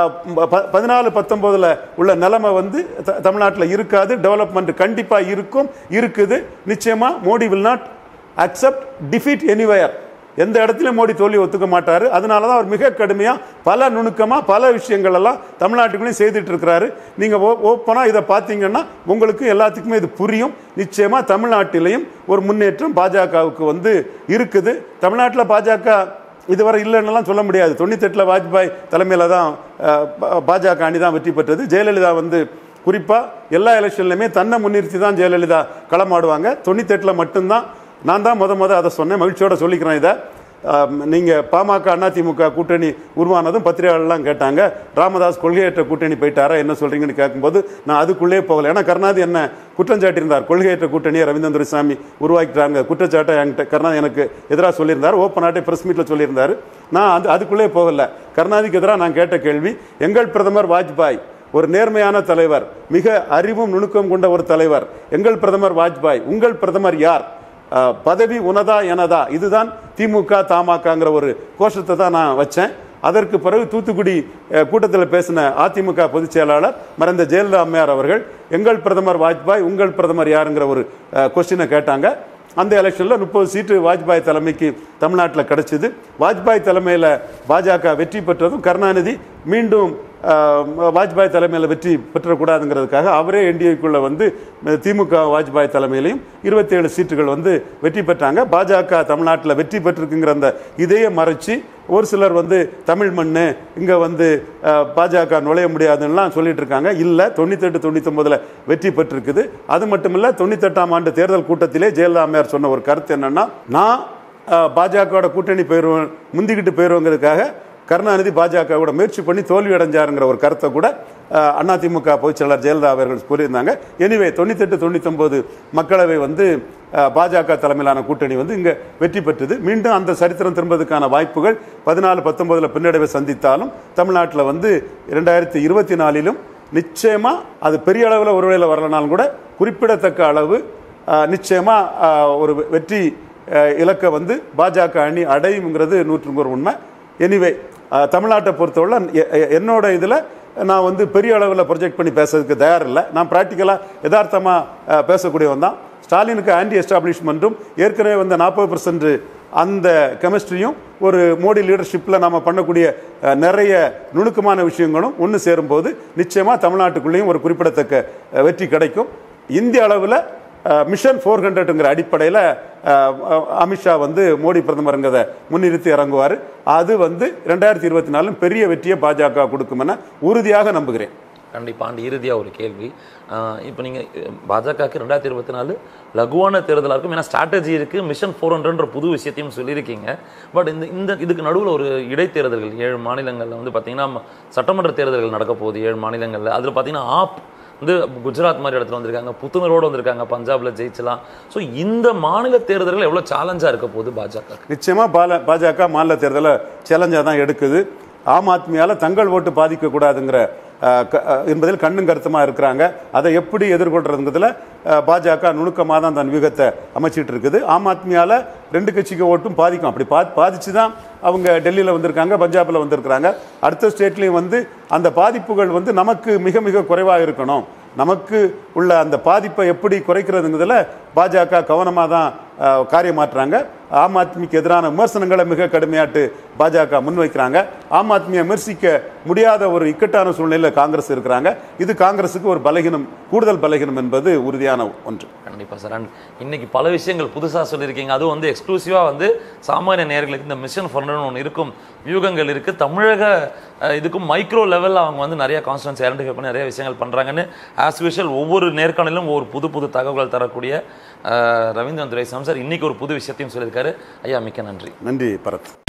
பதினாலு பத்தொன்பதுல உள்ள நிலைமை வந்து தமிழ்நாட்டில் இருக்காது. டெவலப்மெண்ட் கண்டிப்பா இருக்கும், இருக்குது. நிச்சயமா Modi will not accept defeat anywhere. எந்த இடத்துலையும் மோடி தோல்வி ஒத்துக்க மாட்டாரு. அதனால தான் அவர் மிக கடுமையா பல நுணுக்கமா பல விஷயங்கள் எல்லாம் தமிழ்நாட்டுக்குள்ளேயும் செய்துட்டு இருக்கிறாரு. நீங்க ஓப்பனா இதை பார்த்தீங்கன்னா உங்களுக்கு எல்லாத்துக்குமே இது புரியும். நிச்சயமா தமிழ்நாட்டிலையும் ஒரு முன்னேற்றம் பாஜகவுக்கு வந்து இருக்குது. தமிழ்நாட்டில் பாஜக இதுவரை இல்லைன்னெல்லாம் சொல்ல முடியாது. தொண்ணூத்தி எட்டுல வாஜ்பாய் தலைமையில தான் பாஜக அணி தான் வெற்றி பெற்றது. ஜெயலலிதா வந்து குறிப்பா எல்லா எலெக்ஷன்லையுமே தன்னை முன்னிறுத்தி தான் ஜெயலலிதா களமாடுவாங்க. தொண்ணூத்தி எட்டுல மட்டும்தான் நான் தான் முத முத அதை சொன்னேன். மகிழ்ச்சியோட சொல்லிக்கிறேன் இதை. நீங்க பாமக அதிமுக கூட்டணி உருவானதும் பத்திரிகையாளர்லாம் கேட்டாங்க, ராமதாஸ் கொள்கையற்ற கூட்டணி போயிட்டாரா, என்ன சொல்றீங்கன்னு கேட்கும்போது நான் அதுக்குள்ளே போகல. ஏன்னா கருணாநிதி என்ன குற்றஞ்சாட்டி இருந்தார், கொள்கையற்ற கூட்டணியை ரவீந்திரன் துரைசாமி உருவாக்கிட்டாங்க குற்றச்சாட்டை என்கிட்ட கருணாநிதி எனக்கு எதிராக சொல்லியிருந்தார். ஓப்பனாட்டே பிரஸ் மீட்ல சொல்லியிருந்தாரு. நான் அது அதுக்குள்ளே போகல. கருணாநிதிக்கு எதிராக நான் கேட்ட கேள்வி, எங்கள் பிரதமர் வாஜ்பாய் ஒரு நேர்மையான தலைவர், மிக அறிவும் நுணுக்கம் கொண்ட ஒரு தலைவர். எங்கள் பிரதமர் வாஜ்பாய், உங்கள் பிரதமர் யார்? பதவி உனதா எனதா, இதுதான் திமுக தமாகங்கிற ஒரு கோஷத்தை தான் நான் வச்சேன். அதற்கு பிறகு தூத்துக்குடி கூட்டத்தில் பேசின அதிமுக பொதுச் செயலாளர் மறைந்த ஜெயலலிதா அம்மையார் அவர்கள் எங்கள் பிரதமர் வாஜ்பாய் உங்கள் பிரதமர் யாருங்கிற ஒரு கொஸ்டினை கேட்டாங்க. அந்த எலெக்ஷனில் முப்பது சீட்டு வாஜ்பாய் தலைமைக்கு தமிழ்நாட்டில் கிடைச்சிது. வாஜ்பாய் தலைமையில் பாஜக வெற்றி பெற்றதும் கருணாநிதி மீண்டும் வாஜ்பாய் தலைமையில் வெற்றி பெற்றக்கூடாதுங்கிறதுக்காக அவரே என்டிஏக்குள்ளே வந்து திமுக வாஜ்பாய் தலைமையிலையும் இருபத்தி ஏழு சீட்டுகள் வந்து வெற்றி பெற்றாங்க. பாஜக தமிழ்நாட்டில் வெற்றி பெற்றிருக்குங்கிற அந்த இதையே மறைச்சி ஒரு சிலர் வந்து தமிழ் மண்ணு இங்கே வந்து பாஜக நுழைய முடியாதுன்னெலாம் சொல்லிட்டு இருக்காங்க. இல்லை, தொண்ணூத்தெட்டு தொண்ணூத்தொம்பதில் வெற்றி பெற்றிருக்குது. அது மட்டும் இல்லை, தொண்ணூத்தெட்டாம் ஆண்டு தேர்தல் கூட்டத்திலே ஜெயலலிதா அம்மையார் சொன்ன ஒரு கருத்து என்னன்னா, நான் பாஜகவோட கூட்டணி போயிடுவேன் முந்திக்கிட்டு போயிடுவோங்கிறதுக்காக கருணாநிதி பாஜகவோட முயற்சி பண்ணி தோல்வி அடைஞ்சாருங்கிற ஒரு கருத்தை கூட அதிமுக பொதுச் செயலாளர் ஜெயலலிதா அவர்கள் கூறியிருந்தாங்க. எனிவே தொண்ணூத்தெட்டு தொண்ணூத்தொம்பது மக்களவை வந்து பாஜக தலைமையிலான கூட்டணி வந்து இங்கே வெற்றி பெற்றது. மீண்டும் அந்த சரித்திரம் திரும்பதுக்கான வாய்ப்புகள் பதினாலு பத்தொன்பதுல பின்னடைவை சந்தித்தாலும் தமிழ்நாட்டில் வந்து இரண்டாயிரத்தி இருபத்தி நாலிலும் நிச்சயமா அது பெரிய அளவில் ஒருவேளை வரலனாலும் கூட குறிப்பிடத்தக்க அளவு நிச்சயமா ஒரு வெற்றி இலக்க வந்து பாஜக அணி அடையுங்கிறது நூற்றுக்கு ஒரு உண்மை. எனிவே தமிழ்நாட்டை பொறுத்தவரை என்னோட இதில் நான் வந்து பெரிய அளவில் ப்ரொஜெக்ட் பண்ணி பேசுறதுக்கு தயார் இல்லை. நான் ப்ராக்டிக்கலாக யதார்த்தமாக பேசக்கூடியவன் தான். ஸ்டாலினுக்கு ஆன்டி எஸ்டாப்ளிஷ்மெண்ட்டும் ஏற்கனவே வந்து நாற்பது பர்சன்ட் அந்த கெமிஸ்ட்ரியும் ஒரு மோடி லீடர்ஷிப்பில் நம்ம பண்ணக்கூடிய நிறைய நுணுக்கமான விஷயங்களும் ஒன்று சேரும்போது நிச்சயமாக தமிழ்நாட்டுக்குள்ளேயும் ஒரு குறிப்பிடத்தக்க வெற்றி கிடைக்கும். இந்திய அளவில் மிஷன் ஃபோர் ஹண்ட்ரட்ங்கிற அடிப்படையில் அமித்ஷா வந்து மோடி பிரதமருங்கிறத முன்னிறுத்தி இறங்குவார். அது வந்து ரெண்டாயிரத்தி இருபத்தி நாலும் பெரிய வெற்றியை பாஜக கொடுக்கும் என உறுதியாக நம்புகிறேன். கண்டிப்பாக. ஆண்டு இறுதியாக ஒரு கேள்வி, இப்போ நீங்கள் பாஜகவுக்கு ரெண்டாயிரத்தி இருபத்தி நாலு லகுவான தேர்தலாக இருக்கும், ஏன்னா ஸ்ட்ராட்டஜி இருக்குது, மிஷன் ஃபோர் ஹண்ட்ரட்ன்ற புது விஷயத்தையும் சொல்லியிருக்கீங்க. பட் இந்த இந்த இதுக்கு நடுவில் ஒரு இடைத்தேர்தல்கள் ஏழு மாநிலங்களில் வந்து பார்த்தீங்கன்னா சட்டமன்ற தேர்தல்கள் நடக்க போகுது ஏழு மாநிலங்களில். அதில் பார்த்தீங்கன்னா ஆப் வந்து குஜராத் மாதிரி இடத்துல வந்திருக்காங்க, புத்துணர்வோடு வந்திருக்காங்க, பஞ்சாபில் ஜெயிச்சலாம். ஸோ இந்த மாநில தேர்தல்கள் எவ்வளோ சேலஞ்சாக இருக்க போகுது பாஜக? நிச்சயமாக பால பாஜக மாநில தேர்தலை சேலஞ்சாக தான் எடுக்குது. ஆம் ஆத்மியால் தங்கள் ஓட்டு பாதிக்கக்கூடாதுங்கிற என்பதில் கண்ணும் கருத்துமாக இருக்கிறாங்க. அதை எப்படி எதிர்கொள்றதுங்கிறதுல பாஜக நுணுக்கமாக தான் தன் வியூகத்தை அமைச்சிட்டு இருக்குது. ஆம் ஆத்மியால் ரெண்டு கட்சிக்கு ஓட்டும் பாதிக்கும். அப்படி பா பாதிச்சு தான் அவங்க டெல்லியில் வந்திருக்காங்க, பஞ்சாபில் வந்திருக்கிறாங்க. அடுத்த ஸ்டேட்லேயும் வந்து அந்த பாதிப்புகள் வந்து நமக்கு மிக மிக குறைவாக இருக்கணும். நமக்கு உள்ள அந்த பாதிப்பை எப்படி குறைக்கிறதுங்கிறதுல பாஜக கவனமாக தான் காரியமாற்றுறாங்க. ஆம் ஆத்மிக்கு எதிரான விமர்சனங்களை மிக கடுமையாட்டு பாஜக முன்வைக்கிறாங்க. ஆம் ஆத்மியை விமர்சிக்க முடியாத ஒரு இக்கட்டான சூழ்நிலையில் காங்கிரஸ் இருக்கிறாங்க. இது காங்கிரஸுக்கு ஒரு பலகீனம், கூடுதல் பலகீனம் என்பது உறுதியான ஒன்று. கண்டிப்பாக சார். அண்ட் இன்னைக்கு பல விஷயங்கள் புதுசாக சொல்லியிருக்கீங்க. அதுவும் வந்து எக்ஸ்க்ளூசிவாக வந்து சாமானிய நேயர்களுக்கு இந்த மிஷன் ஃபோர்னு ஒன்று இருக்கும், வியூகங்கள் இருக்குது, தமிழக இதுக்கும் மைக்ரோ லெவலில் அவங்க வந்து நிறைய கான்ஸ்டன்ஸ் ஐடென்டிஃபை பண்ணி நிறைய விஷயங்கள் பண்ணுறாங்கன்னு ஆஸ் யூஷுவல் ஒவ்வொரு நேர்காணலும் ஒவ்வொரு புது புது தகவல்கள் தரக்கூடிய ரவீந்திரன் துரைசாமி சார் இன்னைக்கு ஒரு புது விஷயத்தையும் சொல்லியிருக்காரு. ஐயா, மிக்க நன்றி. நன்றி பரத்.